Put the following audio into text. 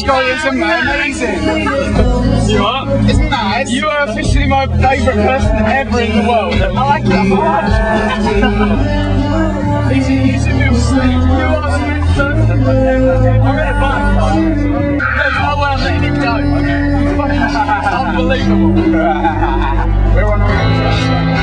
This guy is amazing. You are? Isn't that? You are officially my favourite person ever in the world. I like that much. You should be asleep. You are the best person I've ever. I'm going to buy him. There's no way I'm letting him go. Unbelievable. We're on our